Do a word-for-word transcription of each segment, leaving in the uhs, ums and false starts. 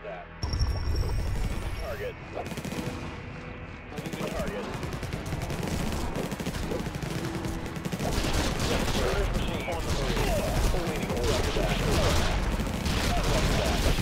that. Target. Moving to target. Orders received. On the move. Awaiting orders. Roger that. Roger that.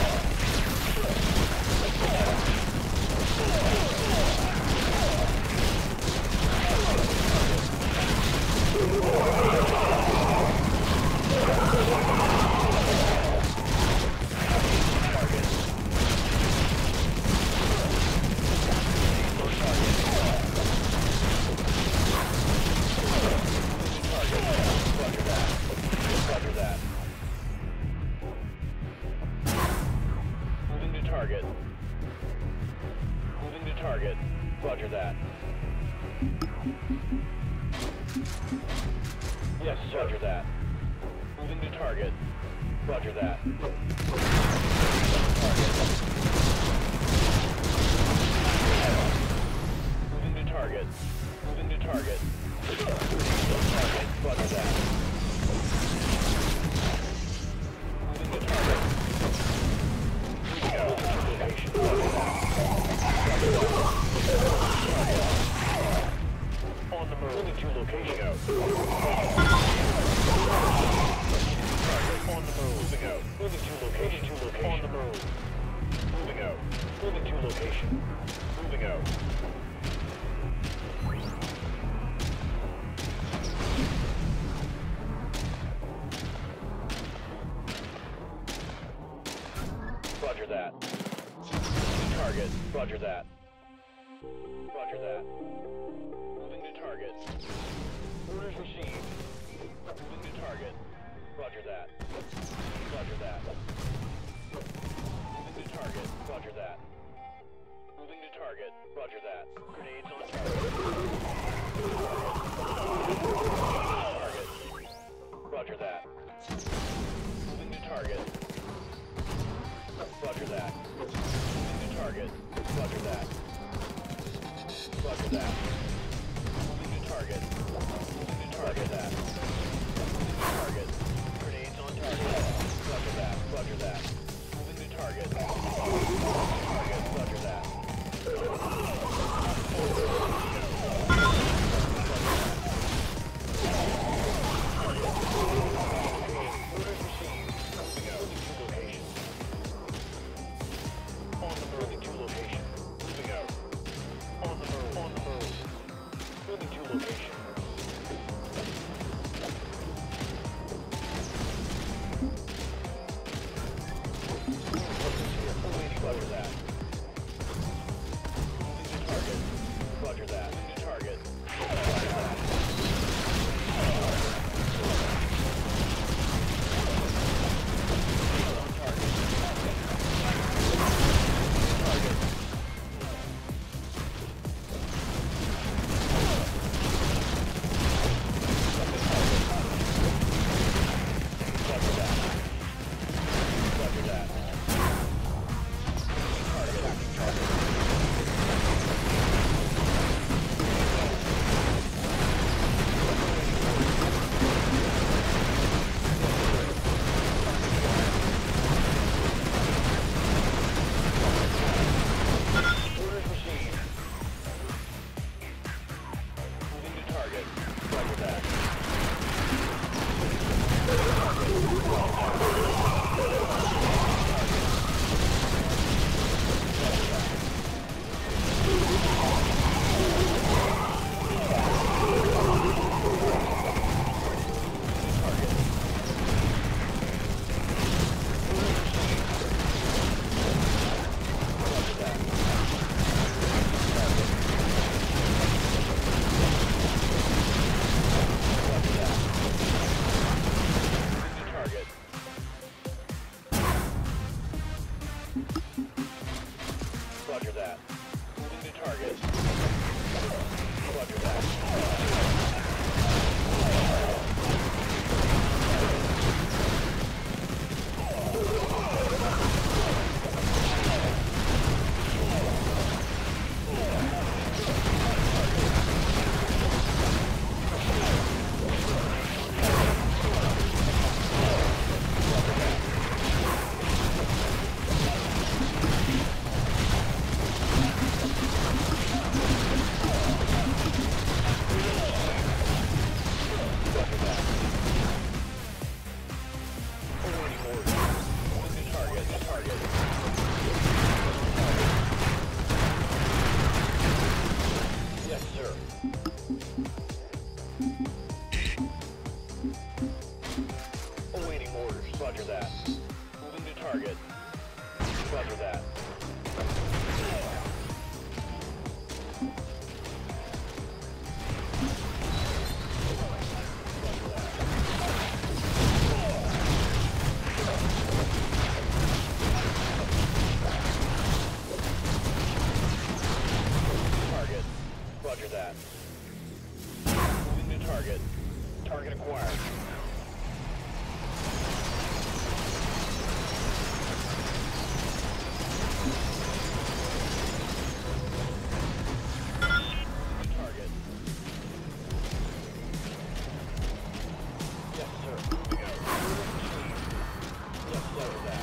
Target. Moving to target. Roger that. Yes, sir. Roger that. Moving to target. Roger that. Moving to target. Moving to target. Target. Roger that. Moving to target. On the move. Moving to location. On the move. Moving out. Moving to location. To location. On the move. Moving out. Moving to location. Moving out. Roger that. Target. Roger that. Roger that. Moving to target. Orders received. Moving to target. Roger that. Roger that. Moving to target. Roger that. Moving to target. Roger that. Grenades on target. Target. Roger that. Moving to target. Roger that. Moving to target. Roger that. Roger that. Moving to target. Moving to target that. Target. Grenades on target. Roger that. Roger that. Moving to target. Target. Roger that. Orders received. Moving out. Moving to location. On the move. Moving to location. Moving out. On the move. On the move. Moving to location. Awaiting. Roger that. Moving to target. Roger that. that. Moving to target. Roger that. Target. Roger that. Moving to target. Target acquired. Target. Yes, sir. Yes, sir. That.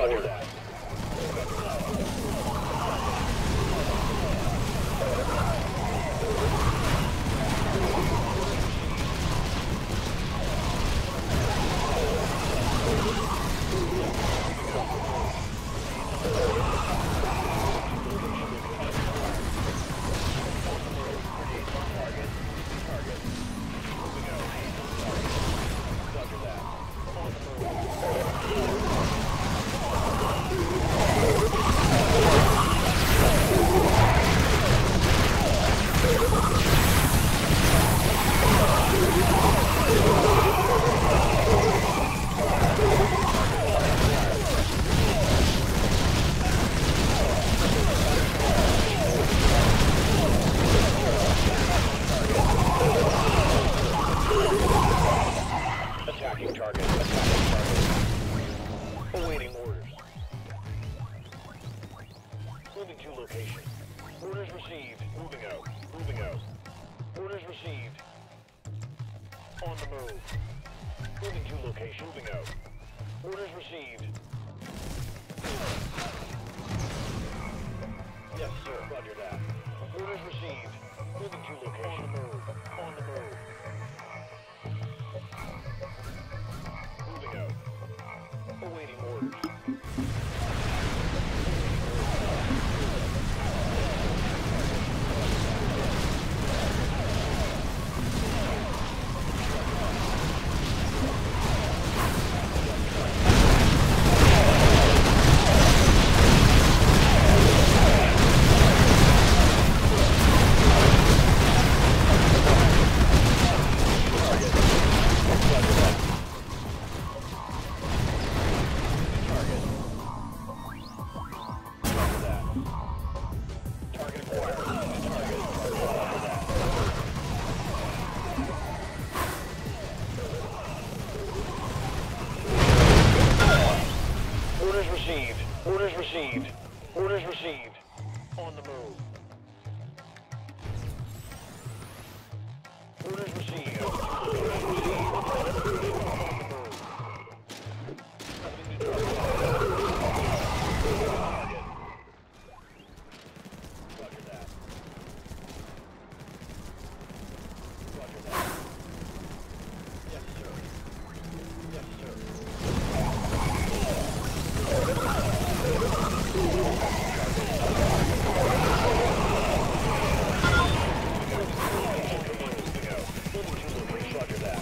Roger that. Attacking target. Attacking target. Awaiting orders. Moving to location. Orders received. Moving out. Moving out. Orders received. On the move. Moving to location. Moving out. Orders received. Yes, sir. Roger that. Orders received. Moving to location. On the move. On the move. Moving out. Awaiting orders. Orders received. Orders received. Orders received. On the move. Orders received. Orders received. On the move. Target. Roger that. Roger that. Yes, sir. Yes, sir. Roger that.